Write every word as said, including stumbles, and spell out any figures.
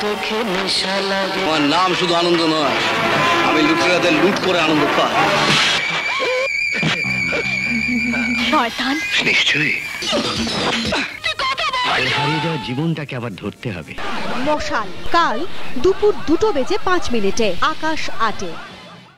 দেখে নেশা লাগে। আমার নাম শুধু আনন্দ নয়, আমি লুটেরাদের লুট করে আনন্দ পাই। শয়তান! নিশ্চয়ই হারিয়ে যাওয়া জীবনটাকে আবার ধরতে হবে। মশাল কাল দুপুর দুটো বেজে পাঁচ মিনিটে আকাশ আটে।